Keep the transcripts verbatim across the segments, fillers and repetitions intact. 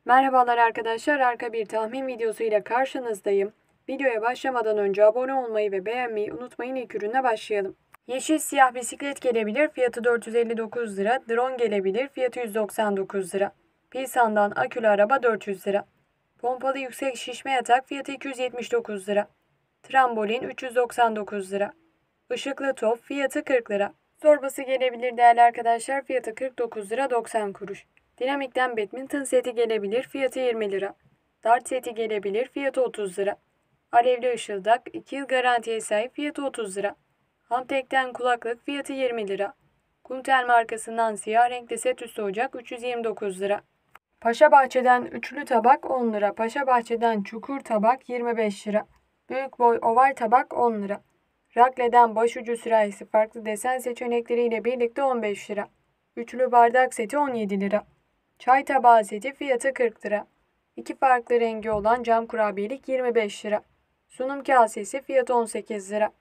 Merhabalar arkadaşlar, arka bir tahmin videosu ile karşınızdayım. Videoya başlamadan önce abone olmayı ve beğenmeyi unutmayın. İlk ürüne başlayalım. Yeşil siyah bisiklet gelebilir, fiyatı dört yüz elli dokuz lira. Drone gelebilir, fiyatı yüz doksan dokuz lira. Pilsan'dan akülü araba dört yüz lira. Pompalı yüksek şişme yatak, fiyatı iki yüz yetmiş dokuz lira. Trambolin üç yüz doksan dokuz lira. Işıklı top, fiyatı kırk lira. Zorbası gelebilir değerli arkadaşlar, fiyatı kırk dokuz lira doksan kuruş. Dinamik'ten badminton seti gelebilir, fiyatı yirmi lira. Dart seti gelebilir, fiyatı otuz lira. Alevli ışıldak iki yıl garantiye sahip, fiyatı otuz lira. Hamtek'ten kulaklık, fiyatı yirmi lira. Kumtel markasından siyah renkli set üstü ocak üç yüz yirmi dokuz lira. Paşa Bahçe'den üçlü tabak on lira. Paşa Bahçe'den çukur tabak yirmi beş lira. Büyük boy oval tabak on lira. Rakle'den başucu sürahisi farklı desen seçenekleriyle birlikte on beş lira. Üçlü bardak seti on yedi lira. Çay tabağı seti fiyatı kırk lira. İki farklı rengi olan cam kurabiyelik yirmi beş lira. Sunum kasesi fiyatı on sekiz lira.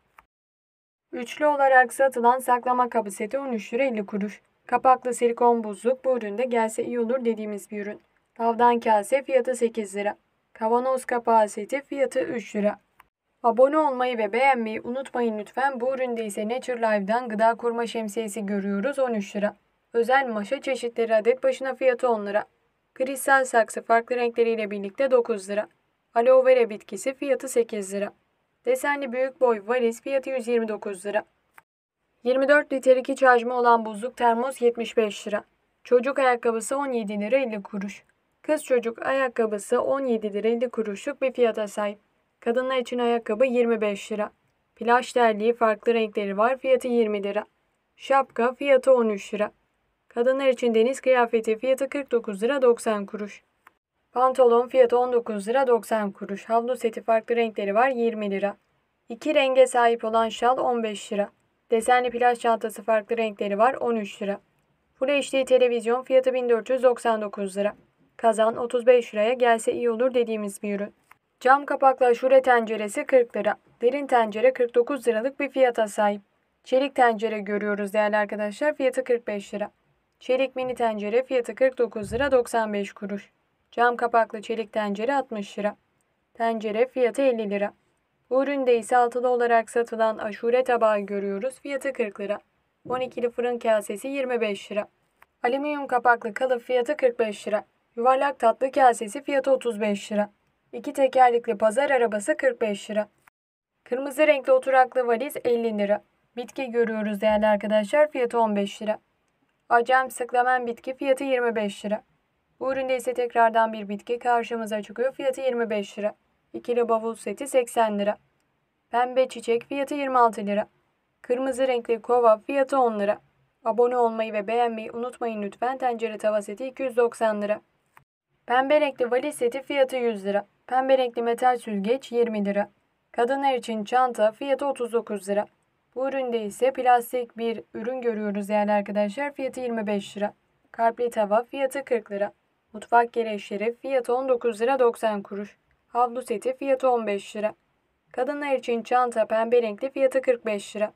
Üçlü olarak satılan saklama kabı seti on üç lira elli kuruş. Kapaklı silikon buzluk bu üründe gelse iyi olur dediğimiz bir ürün. Tavdan kase fiyatı sekiz lira. Kavanoz kapağı seti fiyatı üç lira. Abone olmayı ve beğenmeyi unutmayın lütfen. Bu üründe ise Nature Live'dan gıda koruma şemsiyesi görüyoruz on üç lira. Özel maşa çeşitleri adet başına fiyatı on lira. Kristal saksı farklı renkleriyle birlikte dokuz lira. Aloe vera bitkisi fiyatı sekiz lira. Desenli büyük boy valiz fiyatı yüz yirmi dokuz lira. yirmi dört litrelik iç hacmi olan buzluk termos yetmiş beş lira. Çocuk ayakkabısı on yedi lira elli kuruş. Kız çocuk ayakkabısı on yedi lira elli kuruşluk bir fiyata sahip. Kadınlar için ayakkabı yirmi beş lira. Plaj terliği farklı renkleri var, fiyatı yirmi lira. Şapka fiyatı on üç lira. Kadınlar için deniz kıyafeti fiyatı kırk dokuz lira doksan kuruş. Pantolon fiyatı on dokuz lira doksan kuruş. Havlu seti farklı renkleri var, yirmi lira. İki renge sahip olan şal on beş lira. Desenli plaj çantası farklı renkleri var, on üç lira. Full H D televizyon fiyatı bin dört yüz doksan dokuz lira. Kazan otuz beş liraya gelse iyi olur dediğimiz bir ürün. Cam kapaklı aşure tenceresi kırk lira. Derin tencere kırk dokuz liralık bir fiyata sahip. Çelik tencere görüyoruz değerli arkadaşlar, fiyatı kırk beş lira. Çelik mini tencere fiyatı kırk dokuz lira doksan beş kuruş. Cam kapaklı çelik tencere altmış lira. Tencere fiyatı elli lira. Bu üründe ise altılı olarak satılan aşure tabağı görüyoruz, fiyatı kırk lira. on ikili fırın kasesi yirmi beş lira. Alüminyum kapaklı kalıp fiyatı kırk beş lira. Yuvarlak tatlı kasesi fiyatı otuz beş lira. İki tekerlekli pazar arabası kırk beş lira. Kırmızı renkli oturaklı valiz elli lira. Bitki görüyoruz değerli arkadaşlar, fiyatı on beş lira. Acem sıklamen bitki fiyatı yirmi beş lira. Bu üründe ise tekrardan bir bitki karşımıza çıkıyor, fiyatı yirmi beş lira. İkili bavul seti seksen lira. Pembe çiçek fiyatı yirmi altı lira. Kırmızı renkli kova fiyatı on lira. Abone olmayı ve beğenmeyi unutmayın lütfen. Tencere tava seti iki yüz doksan lira. Pembe renkli valiz seti fiyatı yüz lira. Pembe renkli metal süzgeç yirmi lira. Kadınlar için çanta fiyatı otuz dokuz lira. Bu üründe ise plastik bir ürün görüyoruz değerli arkadaşlar, fiyatı yirmi beş lira. Kalpli tava fiyatı kırk lira. Mutfak gereçleri fiyatı on dokuz lira doksan kuruş. Havlu seti fiyatı on beş lira. Kadınlar için çanta pembe renkli fiyatı kırk beş lira.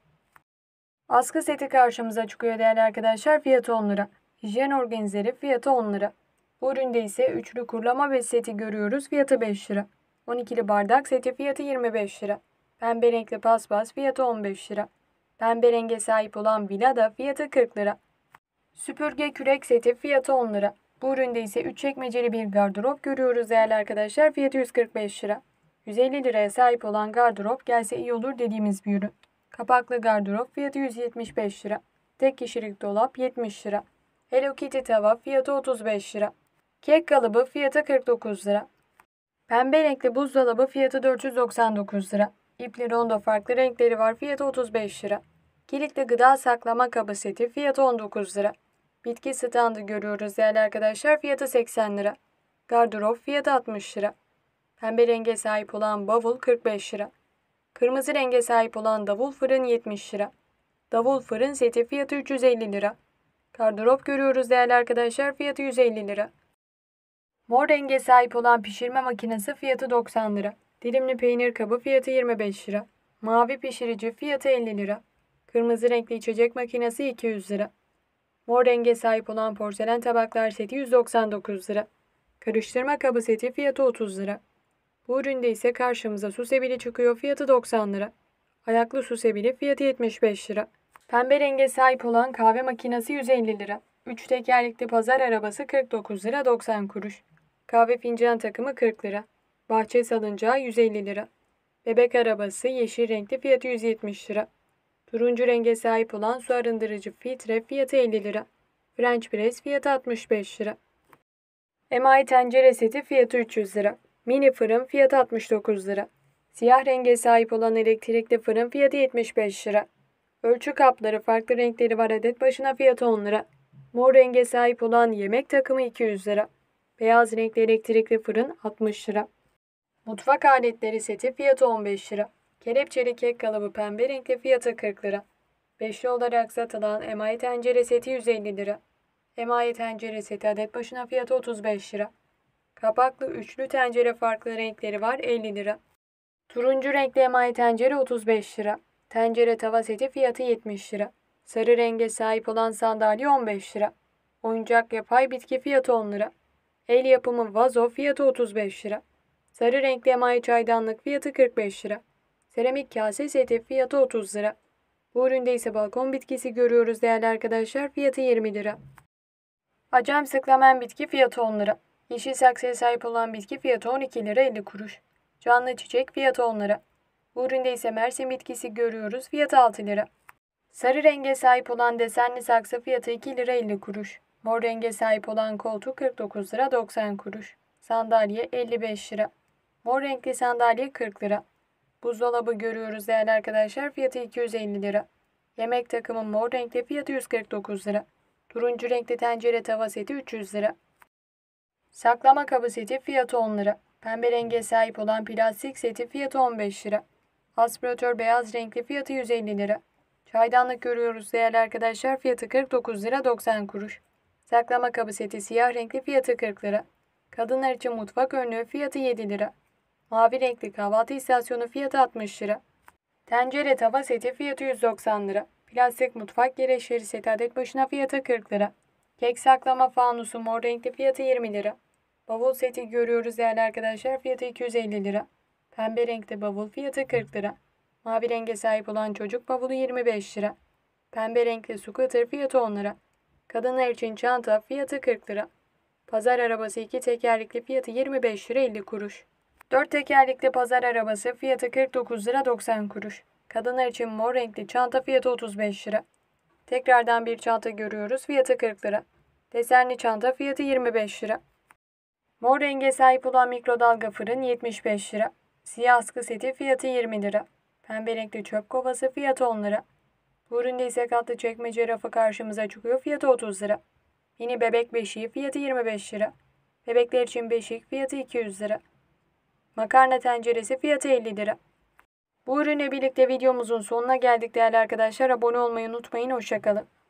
Askı seti karşımıza çıkıyor değerli arkadaşlar, fiyatı on lira. Hijyen organizeri fiyatı on lira. Bu üründe ise üçlü kurulama bez seti görüyoruz, fiyatı beş lira. on ikili bardak seti fiyatı yirmi beş lira. Pembe renkli paspas fiyatı on beş lira. Pembe renge sahip olan Vilada fiyatı kırk lira. Süpürge kürek seti fiyatı on lira. Bu üründe ise üç çekmeceli bir gardırop görüyoruz değerli arkadaşlar, fiyatı yüz kırk beş lira. yüz elli liraya sahip olan gardırop gelse iyi olur dediğimiz bir ürün. Kapaklı gardırop fiyatı yüz yetmiş beş lira. Tek kişilik dolap yetmiş lira. Hello Kitty tava fiyatı otuz beş lira. Kek kalıbı fiyatı kırk dokuz lira. Pembe renkli buzdolabı fiyatı dört yüz doksan dokuz lira. İpli rondo farklı renkleri var, fiyatı otuz beş lira. Kilitli gıda saklama kabı seti fiyatı on dokuz lira. Bitki standı görüyoruz değerli arkadaşlar, fiyatı seksen lira. Gardırop fiyatı altmış lira. Pembe renge sahip olan bavul kırk beş lira. Kırmızı renge sahip olan davul fırın yetmiş lira. Davul fırın seti fiyatı üç yüz elli lira. Gardırop görüyoruz değerli arkadaşlar, fiyatı yüz elli lira. Mor renge sahip olan pişirme makinesi fiyatı doksan lira. Dilimli peynir kabı fiyatı yirmi beş lira. Mavi pişirici fiyatı elli lira. Kırmızı renkli içecek makinesi iki yüz lira. Mor renge sahip olan porselen tabaklar seti yüz doksan dokuz lira. Karıştırma kabı seti fiyatı otuz lira. Bu üründe ise karşımıza su sebili çıkıyor, fiyatı doksan lira. Ayaklı su sebili fiyatı yetmiş beş lira. Pembe renge sahip olan kahve makinesi yüz elli lira. üç tekerlekli pazar arabası kırk dokuz lira doksan kuruş. Kahve fincan takımı kırk lira. Bahçe salıncağı yüz elli lira. Bebek arabası yeşil renkli fiyatı yüz yetmiş lira. Turuncu renge sahip olan su arındırıcı filtre fiyatı elli lira. French press fiyatı altmış beş lira. Emayi tencere seti fiyatı üç yüz lira. Mini fırın fiyatı altmış dokuz lira. Siyah renge sahip olan elektrikli fırın fiyatı yetmiş beş lira. Ölçü kapları farklı renkleri var, adet başına fiyatı on lira. Mor renge sahip olan yemek takımı iki yüz lira. Beyaz renkli elektrikli fırın altmış lira. Mutfak aletleri seti fiyatı on beş lira. Kelepçeli kek kalıbı pembe renkli fiyatı kırk lira. Beşli olarak satılan emayi tencere seti yüz elli lira. Emayi tencere seti adet başına fiyatı otuz beş lira. Kapaklı üçlü tencere farklı renkleri var, elli lira. Turuncu renkli emayi tencere otuz beş lira. Tencere tava seti fiyatı yetmiş lira. Sarı renge sahip olan sandalye on beş lira. Oyuncak yapay bitki fiyatı on lira. El yapımı vazo fiyatı otuz beş lira. Sarı renkli emayi çaydanlık fiyatı kırk beş lira. Seramik kase seti fiyatı otuz lira. Bu üründe ise balkon bitkisi görüyoruz değerli arkadaşlar, fiyatı yirmi lira. Acem sıklamen bitki fiyatı on lira. Yeşil saksıya sahip olan bitki fiyatı on iki lira elli kuruş. Canlı çiçek fiyatı on lira. Bu üründe ise Mersin bitkisi görüyoruz, fiyatı altı lira. Sarı renge sahip olan desenli saksı fiyatı iki lira elli kuruş. Mor renge sahip olan koltuk kırk dokuz lira doksan kuruş. Sandalye elli beş lira. Mor renkli sandalye kırk lira. Buzdolabı görüyoruz değerli arkadaşlar, fiyatı iki yüz elli lira. Yemek takımı mor renkli fiyatı yüz kırk dokuz lira. Turuncu renkli tencere tava seti üç yüz lira. Saklama kabı seti fiyatı on lira. Pembe renge sahip olan plastik seti fiyatı on beş lira. Aspiratör beyaz renkli fiyatı yüz elli lira. Çaydanlık görüyoruz değerli arkadaşlar, fiyatı kırk dokuz lira doksan kuruş. Saklama kabı seti siyah renkli fiyatı kırk lira. Kadınlar için mutfak önlüğü fiyatı yedi lira. Mavi renkli kahvaltı istasyonu fiyatı altmış lira. Tencere tava seti fiyatı yüz doksan lira. Plastik mutfak gereçleri seti adet başına fiyatı kırk lira. Kek saklama fanusu mor renkli fiyatı yirmi lira. Bavul seti görüyoruz değerli arkadaşlar, fiyatı iki yüz elli lira. Pembe renkli bavul fiyatı kırk lira. Mavi renge sahip olan çocuk bavulu yirmi beş lira. Pembe renkli scooter fiyatı on lira. Kadınlar için çanta fiyatı kırk lira. Pazar arabası iki tekerlekli fiyatı yirmi beş lira elli kuruş. dört tekerlekli pazar arabası fiyatı kırk dokuz lira doksan kuruş. Kadınlar için mor renkli çanta fiyatı otuz beş lira. Tekrardan bir çanta görüyoruz, fiyatı kırk lira. Desenli çanta fiyatı yirmi beş lira. Mor renge sahip olan mikrodalga fırın yetmiş beş lira. Siyah askı seti fiyatı yirmi lira. Pembe renkli çöp kovası fiyatı on lira. Bu üründe ise katlı çekmece rafı karşımıza çıkıyor, fiyatı otuz lira. Mini bebek beşiği fiyatı yirmi beş lira. Bebekler için beşik fiyatı iki yüz lira. Makarna tenceresi fiyatı elli lira. Bu ürünle birlikte videomuzun sonuna geldik değerli arkadaşlar. Abone olmayı unutmayın. Hoşça kalın.